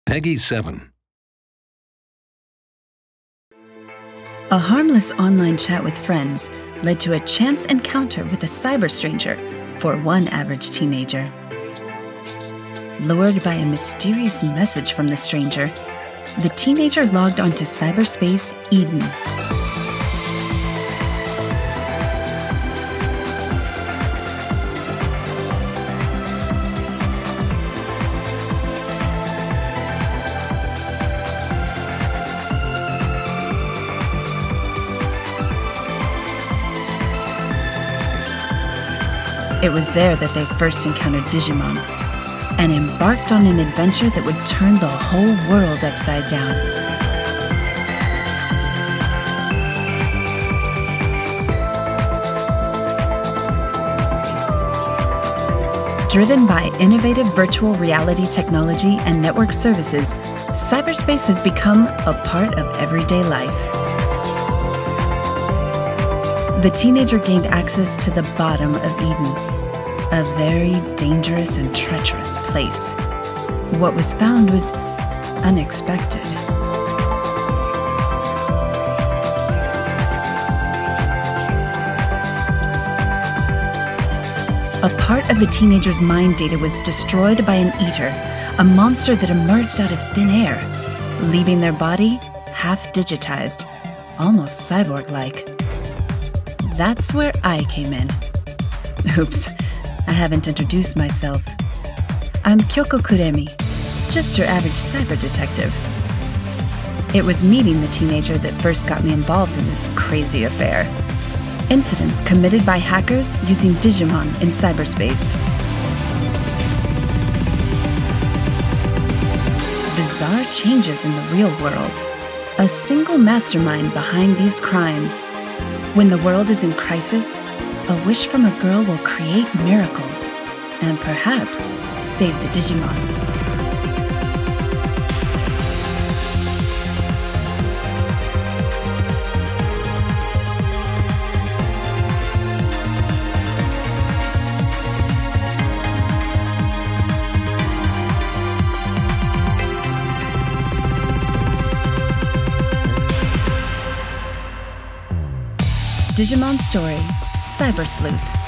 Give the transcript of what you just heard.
Peggy 7. A harmless online chat with friends led to a chance encounter with a cyber stranger for one average teenager. Lured by a mysterious message from the stranger, the teenager logged onto cyberspace Eden. It was there that they first encountered Digimon, and embarked on an adventure that would turn the whole world upside down. Driven by innovative virtual reality technology and network services, cyberspace has become a part of everyday life. The teenager gained access to the bottom of Eden, a very dangerous and treacherous place. What was found was unexpected. A part of the teenager's mind data was destroyed by an eater, a monster that emerged out of thin air, leaving their body half digitized, almost cyborg-like. That's where I came in. Oops, I haven't introduced myself. I'm Kyoko Kuremi, just your average cyber detective. It was meeting the teenager that first got me involved in this crazy affair. Incidents committed by hackers using Digimon in cyberspace. Bizarre changes in the real world. A single mastermind behind these crimes. When the world is in crisis, a wish from a girl will create miracles and perhaps save the Digimon. Digimon Story Cyber Sleuth.